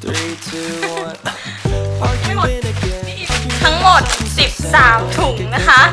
ทั้งหมด13ถุงนะคะ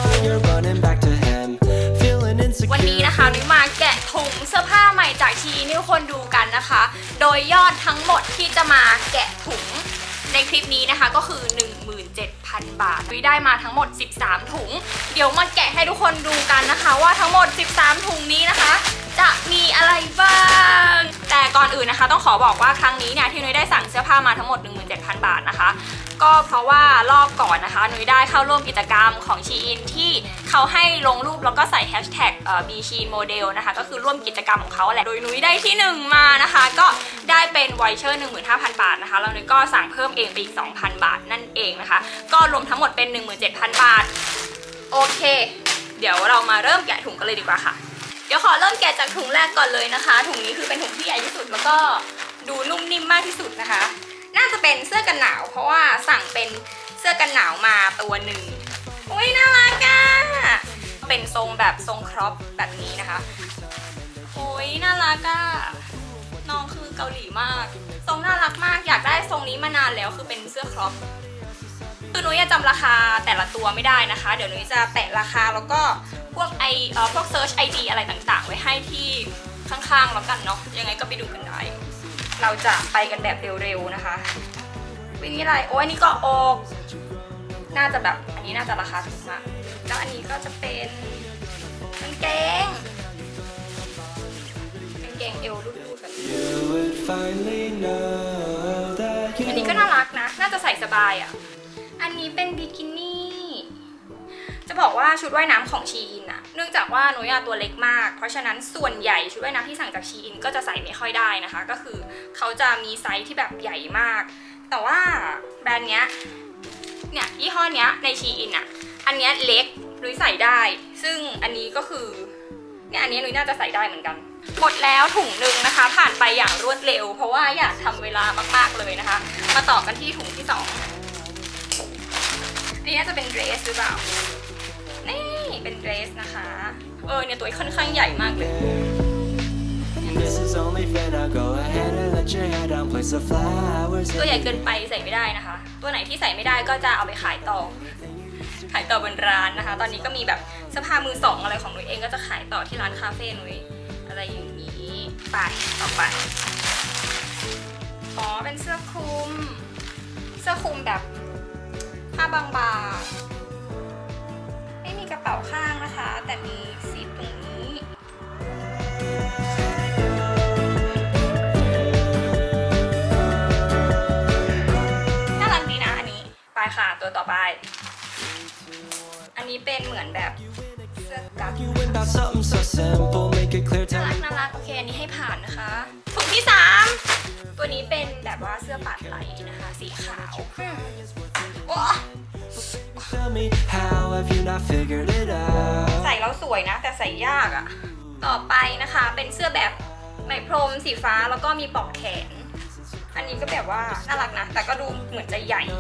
วันนี้นะคะนุ้ยมาแกะถุงเสื้อผ้าใหม่จากชีอินให้ทุกคนดูกันนะคะโดยยอดทั้งหมดที่จะมาแกะถุงในคลิปนี้นะคะก็คือ 17,000 บาทนุ้ยได้มาทั้งหมด13ถุงเดี๋ยวมาแกะให้ทุกคนดูกันนะคะว่าทั้งหมด13ถุงนี้นะคะจะมีอะไรบ้างแต่ก่อนอื่นนะคะต้องขอบอกว่าครั้งนี้เนี่ยที่นุ้ยได้สั่งเสื้อผ้ามาทั้งหมด 17,000 บาทนะคะก็เพราะว่ารอบก่อนนะคะนุ้ยได้เข้าร่วมกิจกรรมของชีอินที่เขาให้ลงรูปแล้วก็ใส่แฮชแท็กBShein Model นะคะก็คือร่วมกิจกรรมของเขาแหละโดยนุ้ยได้ที่1มานะคะก็ได้เป็นไวเชอร์ 15,000 บาทนะคะแล้วนุ้ยก็สั่งเพิ่มเองไปอีก 2,000 บาทนั่นเองนะคะก็รวมทั้งหมดเป็น 17,000 บาทโอเคเดี๋ยวเรามาเริ่มแกะถุงกันเลยดีกว่าค่ะเดี๋ยวขอเริ่มแกะจากถุงแรกก่อนเลยนะคะถุงนี้คือเป็นถุงที่ใหญ่ที่สุดแล้วก็ดูนุ่มนิ่มมากที่สุดนะคะน่าจะเป็นเสื้อกันหนาวเพราะว่าสั่งเป็นเสื้อกันหนาวมาตัวหนึ่งโอ้ยน่ารักอ่ะเป็นทรงแบบทรงครอปแบบนี้นะคะโอ้ยน่ารักอ่ะน้องคือเกาหลีมากทรงน่ารักมากอยากได้ทรงนี้มานานแล้วคือเป็นเสื้อครอปคือนุ้ยจำราคาแต่ละตัวไม่ได้นะคะเดี๋ยวนุ้ยจะแปะราคาแล้วก็พวกเซิร์ช ID อะไรต่างๆไว้ให้ที่ข้างๆแล้วกันเนาะยังไงก็ไปดูกันได้เราจะไปกันแบบเร็วๆนะคะวิธีอะไรโอ้ยอันนี้ก็อกน่าจะแบบอันนี้น่าจะราคาถูกมากแล้วอันนี้ก็จะเป็นกางเกงเอวรูดๆแบบนี้อันนี้ก็น่ารักนะน่าจะใส่สบายอ่ะอันนี้เป็นบิกินี่จะบอกว่าชุดว่ายน้ำของชีอินอะเนื่องจากว่านุ้ยตัวเล็กมากเพราะฉะนั้นส่วนใหญ่ชุดว่ายน้ำที่สั่งจากชีอินก็จะใส่ไม่ค่อยได้นะคะก็คือเขาจะมีไซส์ที่แบบใหญ่มากแต่ว่าแบรนด์เนี้ยเนี่ยยี่ห้อเนี้ยในชีอินอะอันเนี้ยเล็กนุ้ยใส่ได้ซึ่งอันนี้ก็คือเนี่ยอันนี้นุ้ยน่าจะใส่ได้เหมือนกันหมดแล้วถุงหนึ่งนะคะผ่านไปอย่างรวดเร็วเพราะว่าอยากทำเวลามากๆเลยนะคะมาต่อกันที่ถุงที่2อันนี้จะเป็นเดรสหรือเปล่านี่เป็นเดรสนะคะเนี่ยตัวค่อนข้างใหญ่มากเลยตัวใหญ่เกินไปใส่ไม่ได้นะคะตัวไหนที่ใส่ไม่ได้ก็จะเอาไปขายต่อบนร้านนะคะตอนนี้ก็มีแบบเสื้อผ้ามือสองอะไรของนุ้ยเองก็จะขายต่อที่ร้านคาเฟ่นุ้ยอะไรอย่างนี้ไปต่อไปอ๋อเป็นเสื้อคลุมแบบผ้าบางๆไม่มีกระเป๋าข้างนะคะแต่มีซิปตรงนี้น่ารักดีนะอันนี้ไปค่ะตัวต่อไปอันนี้เป็นเหมือนแบบเสื้อกั๊กน่ารักโอเคอันนี้ให้ผ่านนะคะถุงที่3ตัวนี้เป็นแบบว่าเสื้อปาดไหล่นะคะสีขาวใส่แล้วสวยนะแต่ใส่ยากอ่ะต่อไปนะคะเป็นเสื้อแบบไหมพรมสีฟ้าแล้วก็มีปลอกแขนอันนี้ก็แบบว่าน่ารักนะแต่ก็ดูเหมือนจะใหญ่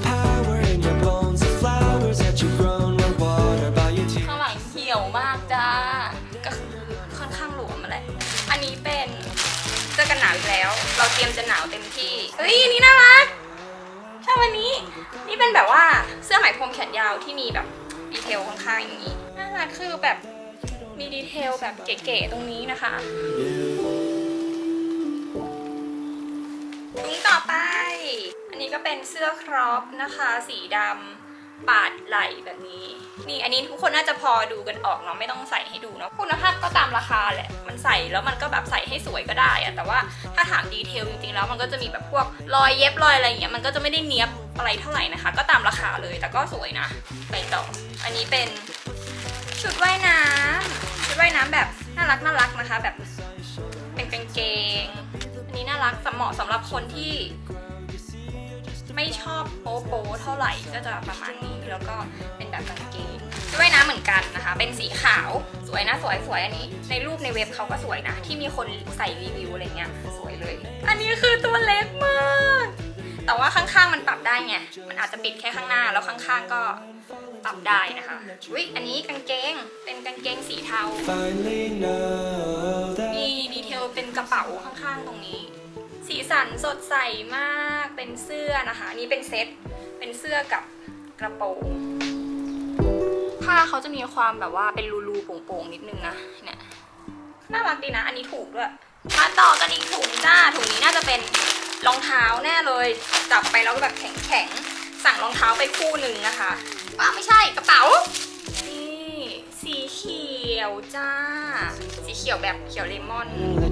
ข้างหลังเหี่ยวมากจ้าก็คือค่อนข้างหลวมมาแหละอันนี้เป็นเสื้อกันหนาวอีกแล้วเราเตรียมจะหนาวเต็มที่เฮ้ยอันนี้น่ารักชอบอันนี้นี่เป็นแบบว่าเสื้อไหมพรมแขนยาวที่มีแบบดีเทลข้างๆอย่างนี้น่ารักคือแบบมีดีเทลแบบเก๋ๆตรงนี้นะคะถุงต่อไปอันนี้ก็เป็นเสื้อครอปนะคะสีดำปาดไหล่แบบนี้นี่อันนี้ทุกคนน่าจะพอดูกันออกเนาะไม่ต้องใส่ให้ดูเนาะคุณภาพก็ตามราคาแหละมันใส่แล้วมันก็แบบใส่ให้สวยก็ได้อะแต่ว่าถ้าถามดีเทลจริงๆแล้วมันก็จะมีแบบพวกรอยเย็บรอยอะไรอย่างเงี้ยมันก็จะไม่ได้เนียบอะไรเท่าไหร่นะคะก็ตามราคาเลยแต่ก็สวยนะไปต่ออันนี้เป็นชุดว่ายน้ำแบบน่ารักนะคะแบบเป็นกางเกงอันนี้น่ารักเหมาะสำหรับคนที่ไม่ชอบโป๊เท่าไหร่ก็จะประมาณนี้แล้วก็เป็นแบบกางเกงชุดว่ายน้ำเหมือนกันนะคะเป็นสีขาวสวยนะสวยอันนี้ในรูปในเว็บเขาก็สวยนะที่มีคนใส่รีวิวอะไรเงี้ยสวยเลยอันนี้คือตัวเล็กมากแต่ว่าข้างๆมันปรับได้ไงมันอาจจะปิดแค่ข้างหน้าแล้วข้างๆก็ปรับได้นะคะอุ๊ยอันนี้กางเกงเป็นกางเกงสีเทามีดีเทลเป็นกระเป๋าข้างๆตรงนี้สีสันสดใสมากเป็นเสื้อนะคะนี่เป็นเซ็ตเป็นเสื้อกับกระโปรงผ้าเขาจะมีความแบบว่าเป็นรูๆโป่งๆนิดนึงนะเนี่ยน่ารักดีนะอันนี้ถูกด้วยมาต่อกันอีกถุงจ้าถุงนี้น่าจะเป็นรองเท้าแน่เลยจับไปแล้วแบบแข็งๆสั่งรองเท้าไปคู่หนึ่งนะคะไม่ใช่กระเป๋านี่สีเขียวจ้าสีเขียวแบบเขียวเลมอน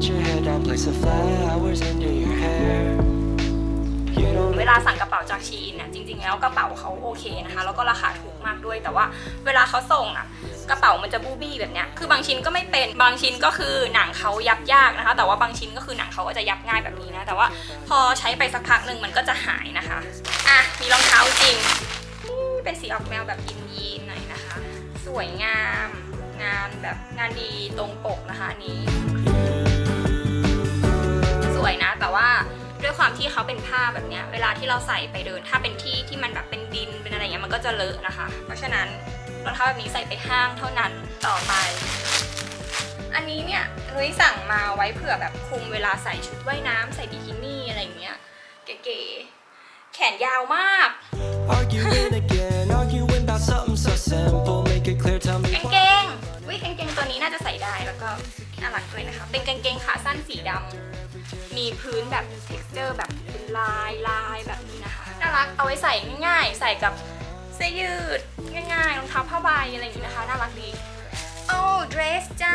เวลาสั่งกระเป๋าจากชีนเนี่ยจริงๆแล้วกระเป๋าเขาโอเคนะคะแล้วก็ราคาถูกมากด้วยแต่ว่าเวลาเขาส่งอ่ะกระเป๋ามันจะบูบี้แบบเนี้ยคือบางชิ้นก็ไม่เป็นบางชิ้นก็คือหนังเขายับยากนะคะแต่ว่าบางชิ้นก็คือหนังเขาก็จะยับง่ายแบบนี้นะแต่ว่าพอใช้ไปสักพักหนึ่งมันก็จะหายนะคะมีรองเท้าจริงเป็นสีออกแนวแบบยีนๆหน่อยนะคะสวยงามงานแบบงานดีตรงปกนะคะอันนี้สวยนะแต่ว่าด้วยความที่เขาเป็นผ้าแบบนี้เวลาที่เราใส่ไปเดินถ้าเป็นที่ที่มันแบบเป็นดินเป็นอะไรเงี้ยมันก็จะเลอะนะคะเพราะฉะนั้นรองเท้าแบบนี้ใส่ไปห้างเท่านั้นต่อไปอันนี้เนี่ยนุ้ยสั่งมาไว้เผื่อแบบคุมเวลาใส่ชุดว่ายน้ำใส่บิกินี่อะไรเงี้ยเก๋ๆแขนยาวมากกางเกงกางเกงตัวนี้น่าจะใส่ได้แล้วก็น่ารักด้วยนะคะเป็นกางเกงขาสั้นสีดำมีพื้นแบบ texture แบบเป็นลายแบบนี้นะคะน่ารักเอาไว้ใส่ง่ายๆใส่กับเสื้อยืดง่ายๆรองเท้าผ้าใบอะไรอย่างนี้นะคะน่ารักดีเดรสจ้า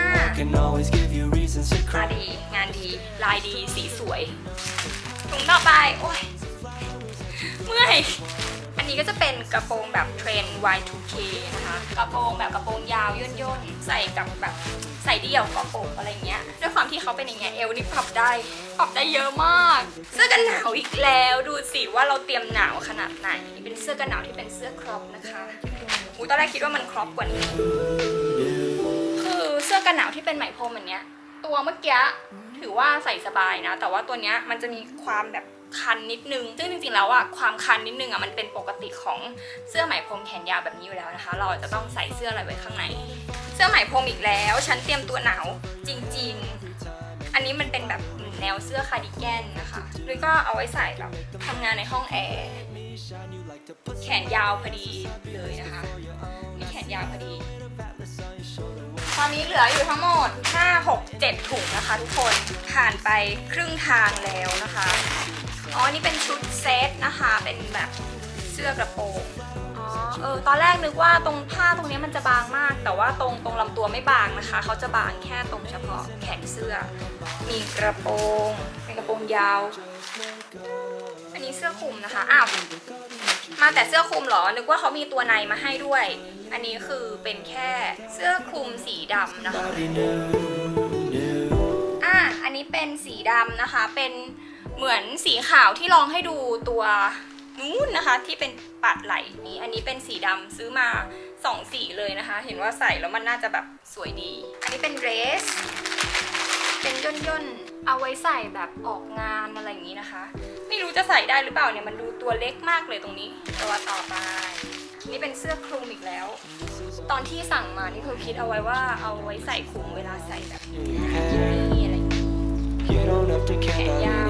ดีงานดีลายดีสีสวยถุงต่อไปโอ้ยเมื่อยอันนี้ก็จะเป็นกระโปรงแบบเทรนด์ Y2K นะคะกระโปรงแบบกระโปรงยาวย่นๆใส่กับแบบใส่เดี่ยวกระโปรงอะไรเงี้ยด้วยความที่เขาเป็นอย่างเงี้ยเอวนี่ปรับได้เยอะมากเสื้อกันหนาวอีกแล้วดูสิว่าเราเตรียมหนาวขนาดไหนเป็นเสื้อกันหนาวที่เป็นเสื้อครอปนะคะตอนแรกคิดว่ามันครอปกว่านี้คือเสื้อกันหนาวที่เป็นไหมพรมแบบเนี้ยตัวเมื่อกี้ถือว่าใส่สบายนะแต่ว่าตัวเนี้ยมันจะมีความแบบคันนิดนึงซึ่งจริงๆแล้วอะความคันนิดนึงอะมันเป็นปกติของเสื้อไหมพรมแขนยาวแบบนี้อยู่แล้วนะคะเราจะต้องใส่เสื้ออะไรไว้ข้างในเสื้อไหมพรมอีกแล้วฉันเตรียมตัวหนาวจริงๆอันนี้มันเป็นแบบแนวเสื้อคาร์ดิแกนนะคะหรือก็เอาไว้ใส่แบบทำงานในห้องแอร์แขนยาวพอดีเลยนะคะมีแขนยาวพอดีตอนนี้เหลืออยู่ทั้งหมด5 6 7ถุงนะคะทุกคนผ่านไปครึ่งทางแล้วนะคะอันนี้เป็นชุดเซตนะคะเป็นแบบเสื้อกระโปรงตอนแรกนึกว่าตรงผ้าตรงนี้มันจะบางมากแต่ว่าตรงลำตัวไม่บางนะคะเขาจะบางแค่ตรงเฉพาะแขนเสื้อมีกระโปรงเป็นกระโปรงยาวอันนี้เสื้อคลุมนะคะมาแต่เสื้อคลุมเหรอนึกว่าเขามีตัวในมาให้ด้วยอันนี้คือเป็นแค่เสื้อคลุมสีดำนะคะอันนี้เป็นสีดำนะคะเป็นเหมือนสีขาวที่ลองให้ดูตัวนู้นนะคะที่เป็นปัดไหล่นี้อันนี้เป็นสีดำซื้อมา2 สีเลยนะคะเห็นว่าใส่แล้วมันน่าจะแบบสวยดีอันนี้เป็นเดรสเป็นย่นเอาไว้ใส่แบบออกงานอะไรอย่างนี้นะคะไม่รู้จะใส่ได้หรือเปล่าเนี่ยมันดูตัวเล็กมากเลยตรงนี้ตัวต่อไปนี่เป็นเสื้อคลุมอีกแล้วตอนที่สั่งมานี่คือคิดเอาไว้ว่าเอาไว้ใส่คลุมเวลาใส่แบบนี่อะไรแขนยาว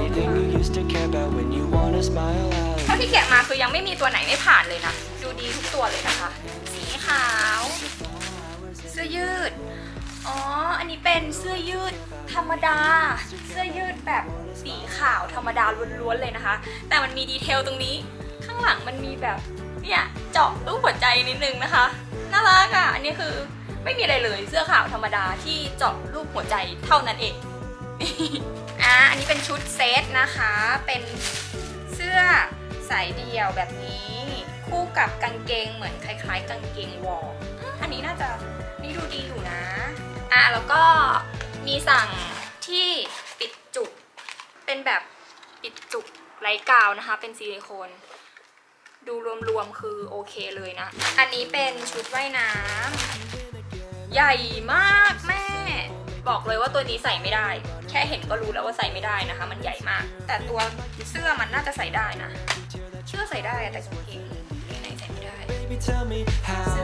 เท่าที่แกะมาคือยังไม่มีตัวไหนไม่ผ่านเลยนะดูดีทุกตัวเลยนะคะสีขาวเสื้อยืดอันนี้เป็นเสื้อยืดธรรมดาเสื้อยืดแบบสีขาวธรรมดาล้วนๆเลยนะคะแต่มันมีดีเทลตรงนี้ข้างหลังมันมีแบบเนี่ยเจาะรูปหัวใจนิดนึงนะคะน่ารักอ่ะอันนี้คือไม่มีอะไรเลยเสื้อขาวธรรมดาที่เจาะรูปหัวใจเท่านั้นเองอันนี้เป็นชุดเซตนะคะเป็นเสื้อสายเดี่ยวแบบนี้คู่กับกางเกงเหมือนคล้ายๆกางเกงวอร์มอันนี้น่าจะนี่ดูดีอยู่นะแล้วก็มีสั่งที่ปิดจุกเป็นแบบปิดจุกไร้กาวนะคะเป็นซิลิโคนดูรวมๆคือโอเคเลยนะอันนี้เป็นชุดว่ายน้ำใหญ่มากแม่บอกเลยว่าตัวนี้ใส่ไม่ได้แค่เห็นก็รู้แล้วว่าใส่ไม่ได้นะคะมันใหญ่มากแต่ตัวเสื้อมันน่าจะใส่ได้นะเสื้อใส่ได้แต่กางเกงไหนใส่ไม่ได้เสื้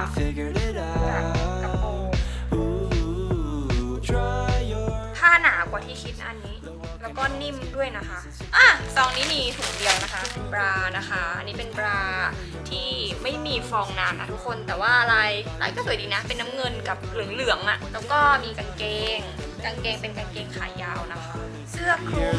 อกระโปรงผ้าหนากว่าที่คิดอันนี้แล้วก็นิ่มด้วยนะคะซองนี้มีถุงเดียวนะคะบรานะคะอันนี้เป็นบราที่ไม่มีฟองน้ำนะทุกคนแต่ว่าลายก็สวยดีนะเป็นน้ำเงินกับเหลืองๆแล้วก็มีกางเกงเป็นกางเกงขายาวนะคะเสื้อคลุม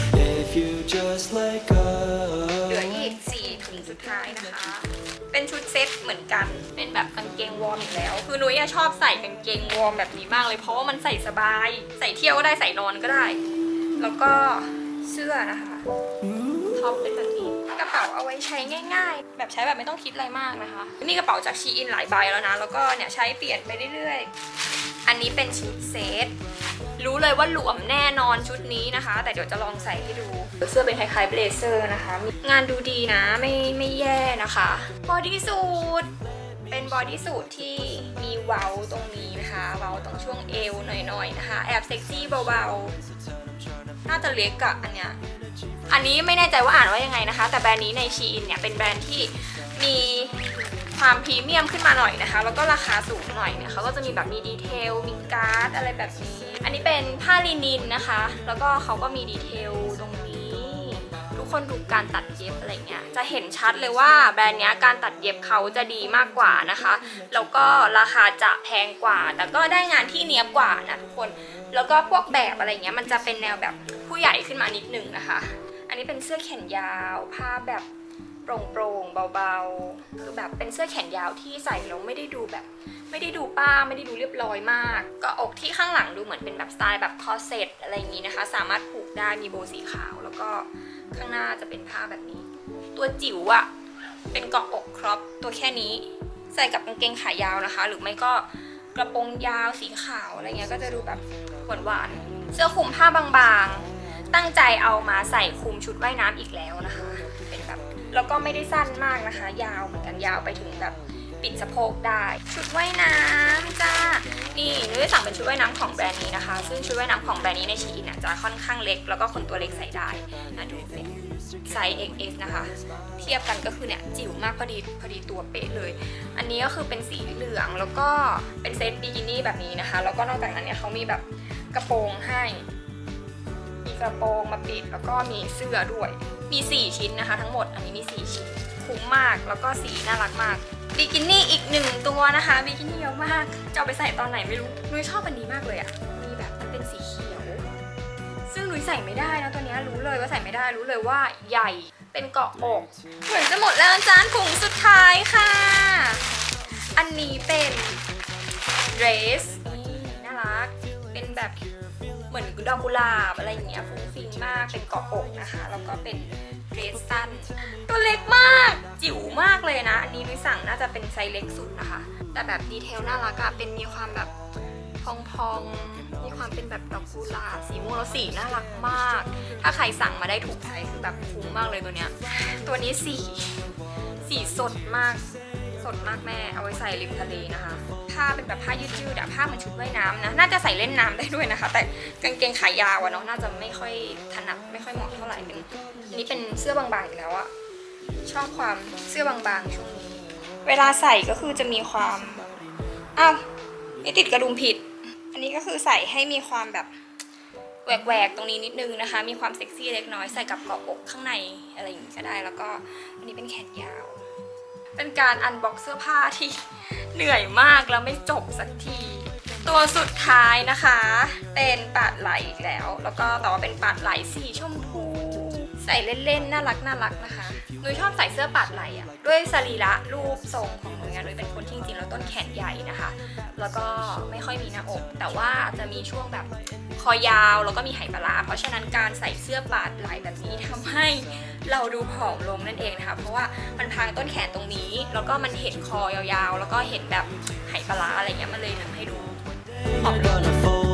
เหลืออีก4ถุงสุดท้ายนะคะเป็นชุดเซ็ตเหมือนกันเป็นแบบกางเกงวอร์มอีกแล้วคือนุ้ยชอบใส่กางเกงวอร์มแบบนี้มากเลยเพราะว่ามันใส่สบายใส่เที่ยวก็ได้ใส่นอนก็ได้แล้วก็เสื้อนะคะท็อปเป็นแบบนี้กระเป๋าเอาไว้ใช้ง่ายๆแบบใช้แบบไม่ต้องคิดอะไรมากนะคะมีกระเป๋าจากชีอินหลายใบแล้วนะแล้วก็เนี่ยใช้เปลี่ยนไปเรื่อยๆอันนี้เป็นชุดเซตรู้เลยว่าหลวมแน่นอนชุดนี้นะคะแต่เดี๋ยวจะลองใส่ให้ดูเสื้อเป็นคล้ายๆเบลเซอร์นะคะงานดูดีนะไม่แย่นะคะบอดี้สูทเป็นบอดี้สูทที่มีเว้าตรงนี้นะคะเว้าตรงช่วงเอวหน่อยๆนะคะแอบเซ็กซี่เบาๆน่าจะเล็กอะอันนี้ไม่แน่ใจว่าอ่านว่ายังไงนะคะแต่แบรนด์นี้ในชีอินเนี่ยเป็นแบรนด์ที่มีความพรีเมียมขึ้นมาหน่อยนะคะแล้วก็ราคาสูงหน่อยเนี่ยเขาก็จะมีแบบมีดีเทลมีการ์ดอะไรแบบนี้อันนี้เป็นผ้าลินินนะคะแล้วก็เขาก็มีดีเทลตรงนี้ทุกคนดูการตัดเย็บอะไรเงี้ยจะเห็นชัดเลยว่าแบรนด์นี้การตัดเย็บเขาจะดีมากกว่านะคะแล้วก็ราคาจะแพงกว่าแต่ก็ได้งานที่เนียบกว่านะทุกคนแล้วก็พวกแบบอะไรเงี้ยมันจะเป็นแนวแบบผู้ใหญ่ขึ้นมานิดนึงนะคะอันนี้เป็นเสื้อแขนยาวผ้าแบบโปร่งๆเบาๆคือแบบเป็นเสื้อแขนยาวที่ใส่แล้วไม่ได้ดูแบบไม่ได้ดูป้าไม่ได้ดูเรียบร้อยมากก็อกที่ข้างหลังดูเหมือนเป็นแบบสไตล์แบบคอร์เซ็ตอะไรอย่างนี้นะคะสามารถผูกได้มีโบสีขาวแล้วก็ข้างหน้าจะเป็นผ้าแบบนี้ตัวจิ๋วอะเป็นเกาะอกครอปตัวแค่นี้ใส่กับกางเกงขายาวนะคะหรือไม่ก็กระโปรงยาวสีขาวอะไรเงี้ยก็จะดูแบบหวานๆเสื้อคลุมผ้าบางๆตั้งใจเอามาใส่คลุมชุดว่ายน้ำอีกแล้วนะคะเป็นแบบแล้วก็ไม่ได้สั้นมากนะคะยาวเหมือนกันยาวไปถึงแบบปิดสะโพกได้ชุดว่ายน้ำจ้านี่นุ้ยสั่งเป็นชุดว่ายน้ำของแบรนด์นี้นะคะซึ่งชุดว่ายน้ำของแบรนด์นี้ในชีอินจะค่อนข้างเล็กแล้วก็คนตัวเล็กใส่ได้นะดูเป็นไซส์ XS นะคะเทียบกันก็คือเนี่ยจิ๋วมากพอดีตัวเป๊ะเลยอันนี้ก็คือเป็นสีเหลืองแล้วก็เป็นเซตบิกินี่แบบนี้นะคะแล้วก็นอกจากนั้นเนี่ยเขามีแบบกระโปรงให้มีกระโปรงมาปิดแล้วก็มีเสื้อด้วยมี4ชิ้นนะคะทั้งหมดอันนี้มี4ชิ้นคุ้มมากแล้วก็สีน่ารักมากบิกินี่อีก1ตัวนะคะบิกินี่เยอะมากจะเอาไปใส่ตอนไหนไม่รู้นุ้ยชอบอันนี้มากเลยอ่ะมีแบบมันเป็นสีเขียวซึ่งนุ้ยใส่ไม่ได้นะตัวนี้รู้เลยว่าใส่ไม่ได้รู้เลยว่าใหญ่เป็นเกาะอกเหมือนจะหมดแล้วจานถุงสุดท้ายค่ะอันนี้เป็นเดรสน่ารักเป็นแบบเหมือนดอกกุหลาบอะไรอย่างเงี้ยฟุ้งฟิ้งมากเป็นเกาะอกนะคะแล้วก็เป็นเดรสสั้นตัวเล็กมากจิ๋วมากเลยนะอันนี้นุ้ยสั่งน่าจะเป็นไซส์เล็กสุดนะคะแต่แบบดีเทลน่ารักอะเป็นมีความแบบพองๆมีความเป็นแบบดอกกุหลาบสีม่วงแล้วสีน่ารักมากถ้าใครสั่งมาได้ถูกใจคือแบบคุ้มมากเลยตัวเนี้ยตัวนี้สีสดมากแม่เอาไว้ใส่ริมทะเลนะคะผ้าเป็นแบบผ้ายืดๆอะผ้าเหมือนชุดว่ายน้ำนะน่าจะใส่เล่นน้ำได้ด้วยนะคะแต่กางเกงขายาวอะเนาะน่าจะไม่ค่อยถนัดไม่ค่อยเหมาะเท่าไหร่เป็นนี่เป็นเสื้อบางๆอีกแล้วอะชอบความเสื้อบางๆช่วงนี้เวลาใส่ก็คือจะมีความนี่ติดกระดุมผิดอันนี้ก็คือใส่ให้มีความแบบแหวกตรงนี้นิดนึงนะคะมีความเซ็กซี่เล็กน้อยใส่กับเกาะอกข้างในอะไรอย่างนี้ก็ได้แล้วก็อันนี้เป็นแขนยาวเป็นการอันบ็อกเสื้อผ้าที่เหนื่อยมากแล้วไม่จบสักทีตัวสุดท้ายนะคะเป็นปาดไหล่อีกแล้วก็แต่ว่าเป็นปาดไหล่สีชมพูใส่เล่นๆน่ารักนะคะนุ้ยชอบใส่เสื้อปาดไหล่อะด้วยสรีระรูปทรงของนุ้ยนุ้ยเป็นคนที่จริงๆแล้วต้นแขนใหญ่นะคะแล้วก็ไม่ค่อยมีหน้าอกแต่ว่าจะมีช่วงแบบคอยาวแล้วก็มีไหปลาร้าเพราะฉะนั้นการใส่เสื้อปาดไหล่แบบนี้ทำให้เราดูผอมลงนั่นเองนะคะเพราะว่ามันพรางต้นแขนตรงนี้แล้วก็มันเห็นคอยาวๆแล้วก็เห็นแบบไหปลาร้าอะไรเงี้ยมันเลยทำให้ดูผอมลง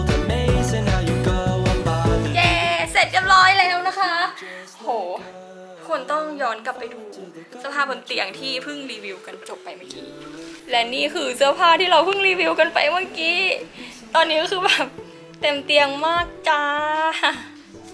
เย้เสร็จเรียบร้อยแล้วนะคะโหคนต้องย้อนกลับไปดูเสื้อผ้าบนเตียงที่เพิ่งรีวิวกันจบไปเมื่อกี้และนี่คือเสื้อผ้าที่เราเพิ่งรีวิวกันไปเมื่อกี้ตอนนี้ก็คือแบบเต็มเตียงมากจ้า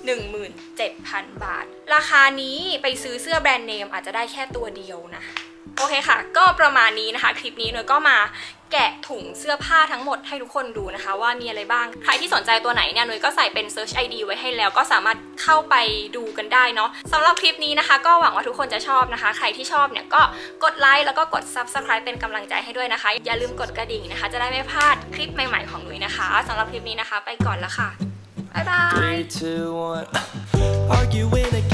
17,000 บาทราคานี้ไปซื้อเสื้อแบรนด์เนมอาจจะได้แค่ตัวเดียวนะโอเคค่ะก็ประมาณนี้นะคะคลิปนี้หนูก็มาแกะถุงเสื้อผ้าทั้งหมดให้ทุกคนดูนะคะว่ามีอะไรบ้างใครที่สนใจตัวไหนเนี่ยหนูก็ใส่เป็น Search ID ไว้ให้แล้วก็สามารถเข้าไปดูกันได้เนาะสำหรับคลิปนี้นะคะก็หวังว่าทุกคนจะชอบนะคะใครที่ชอบเนี่ยก็กดไลค์แล้วก็กด Subscribe เป็นกำลังใจให้ด้วยนะคะอย่าลืมกดกระดิ่งนะคะจะได้ไม่พลาดคลิปใหม่ๆของหนูนะคะสำหรับคลิปนี้นะคะไปก่อนแล้วค่ะบ๊ายบาย